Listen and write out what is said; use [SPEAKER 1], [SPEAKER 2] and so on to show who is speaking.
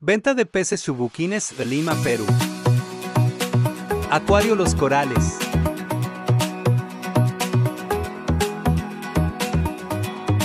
[SPEAKER 1] Venta de peces subuquines de Lima, Perú. Acuario Los Corales.